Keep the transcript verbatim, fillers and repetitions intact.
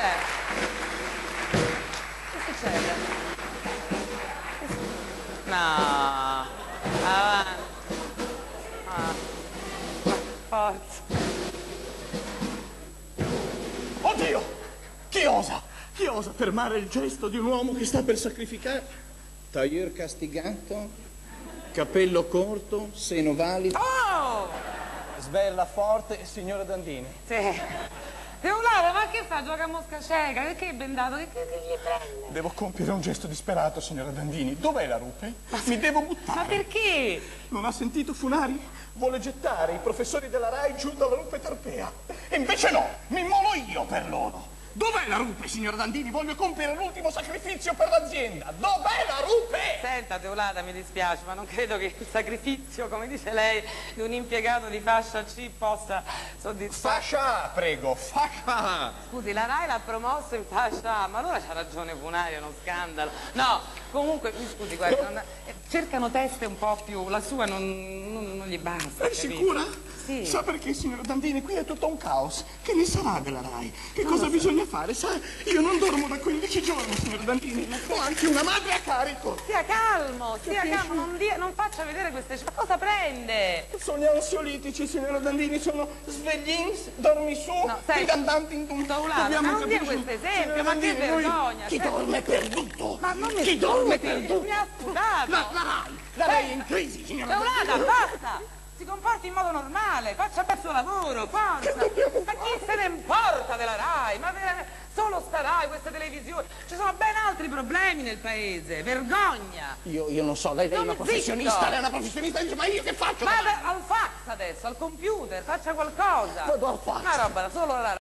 Cos'è? Che succede? No, avanti. Ah. Forza. Oddio! Chi osa? Chi osa fermare il gesto di un uomo che sta per sacrificare? Tailleur castigato, capello corto, seno valido. Oh! Svella forte, signora Dandini. Sì. Teularo, ma che fa? Gioca a mosca cieca? Perché è bendato? Che, che, che gli prende? Devo compiere un gesto disperato, signora Dandini. Dov'è la rupe? Mi devo buttare. Ma perché? Non ha sentito Funari? Vuole gettare i professori della RAI giù dalla rupe Tarpea. E invece no, mi immolo io per loro. Dov'è la rupe, signora Dandini? Voglio compiere l'ultimo sacrificio per l'azienda. Dov'è la rupe? Senta, Teulata, mi dispiace, ma non credo che il sacrificio, come dice lei, di un impiegato di fascia C possa soddisfare... Fascia A, prego, fascia A. Scusi, la RAI l'ha promosso in fascia A, ma allora c'ha ragione Funari, è uno scandalo. No, comunque, mi scusi, guardi, non- eh, cercano teste un po' più... La sua non, non- non gli basta, È capito? sicura? Sì. Sa perché, signora Dandini? Qui è tutto un caos. Che ne sarà della RAI? Che Non cosa lo so. bisogna fare? Sa, io non dormo da quindici giorni, signora Dandini. Ho anche una madre a carico. Sia calmo, sia Capisci? calmo, non, dia- non faccia vedere queste... Ma cosa prende? Sono ansiolitici, signora Dandini, sono sveglins, dormi su, No, senti, dandanti in un Teulata, ma non dia questo esempio, ma che vergogna! Chi cioè- dorme perduto? Ma non mi Chi dorme scusi, perduto? mi ha sputato! La, la RAI, la RAI è in crisi, signora Teulata, Dandini. basta! Si comporti in modo normale, faccia bene il suo lavoro, forza! Ma chi se ne importa della RAI? Ma veramente, solo sta RAI, queste televisioni, ci sono ben altri problemi nel paese, vergogna! Io, io non so, lei, lei è Non una zitto! professionista, lei è una professionista, dice, ma io che faccio? Vada al fax adesso, al computer, faccia qualcosa! Vado al fax. Una roba da solo la